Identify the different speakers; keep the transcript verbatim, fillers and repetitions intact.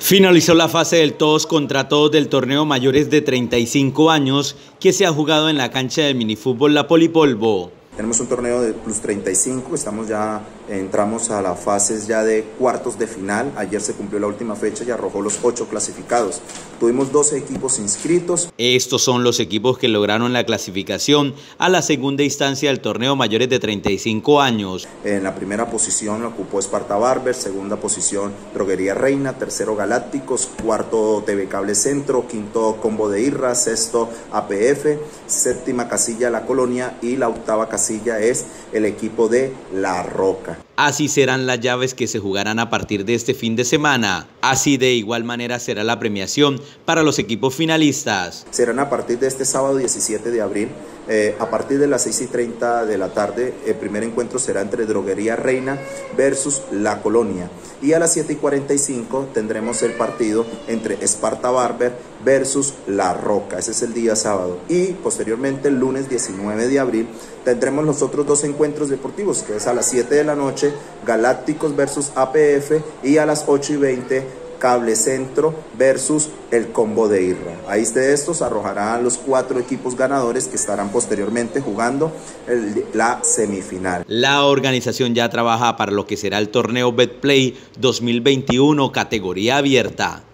Speaker 1: Finalizó la fase del todos contra todos del torneo mayores de treinta y cinco años que se ha jugado en la cancha del minifútbol La Polipolvo.
Speaker 2: Tenemos un torneo de plus treinta y cinco, estamos ya, entramos a las fases ya de cuartos de final. Ayer se cumplió la última fecha y arrojó los ocho clasificados. Tuvimos doce equipos inscritos.
Speaker 1: Estos son los equipos que lograron la clasificación a la segunda instancia del torneo mayores de treinta y cinco años.
Speaker 2: En la primera posición lo ocupó Esparta Barber, segunda posición Droguería Reina, tercero Galácticos, cuarto T V Cable Centro, quinto Combo de Irra, sexto A P F, séptima casilla La Colonia y la octava casilla Casilla es el equipo de La Roca.
Speaker 1: Así serán las llaves que se jugarán a partir de este fin de semana. Así de igual manera será la premiación para los equipos finalistas.
Speaker 2: Serán a partir de este sábado diecisiete de abril, eh, a partir de las seis y treinta de la tarde. El primer encuentro será entre Droguería Reina versus La Colonia. Y a las siete y cuarenta y cinco tendremos el partido entre Esparta Barber versus La Roca. Ese es el día sábado. Y posteriormente el lunes diecinueve de abril tendremos los otros dos encuentros deportivos, que es a las siete de la noche Galácticos versus A P F y a las ocho y veinte Cable Centro versus el Combo de Irra. Ahí de estos arrojarán los cuatro equipos ganadores que estarán posteriormente jugando el, la semifinal.
Speaker 1: La organización ya trabaja para lo que será el torneo Betplay dos mil veintiuno categoría abierta.